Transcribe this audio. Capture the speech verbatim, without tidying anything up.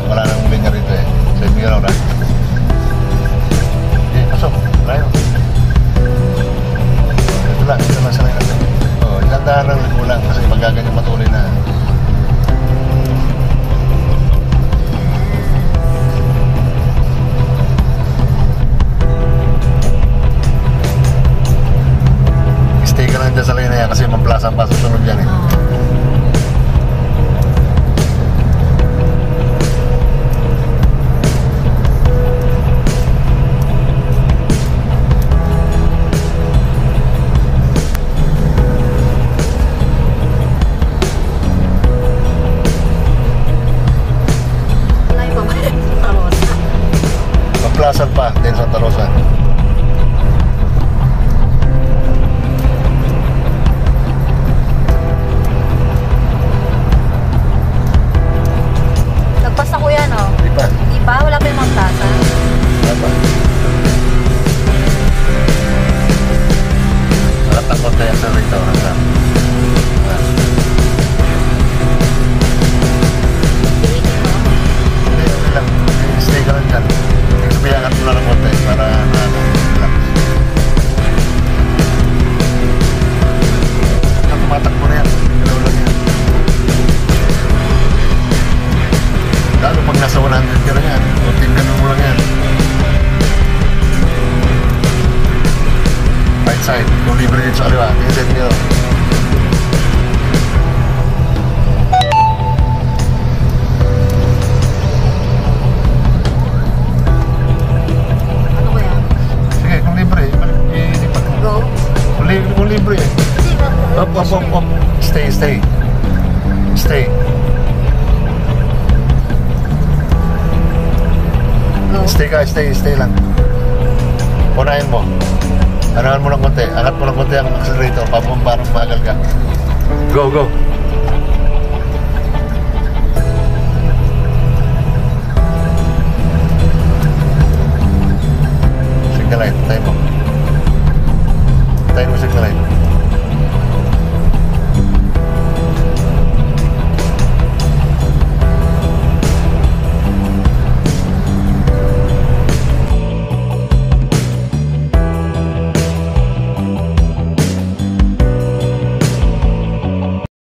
wala nang linya rito eh. Sa inyo na. Eh, pasok. Tayo. Ito lang, ito lang sanay natin. Oo, isang dahan lang kulang kasi magaganyan matuloy na. Stay ka lang dyan sa lane na yan kasi maplasan pa susunod dyan eh. Maplasan pa din sa Tarosa. Side, kung libre dito sa kaliwa, tingin nyo. Ano ko yan? Sige, kung libre, ilipat mo. Go? Kung, li kung libre eh. Up, up, up, up. Stay, stay. Stay. Go? Stay ka, stay, stay lang. Unahin mo. Anahan mo lang konti, angat mo lang konti ang accelerator para parang magal ka. Go, go. Signal light, tayo mo. Tayo mo signal light.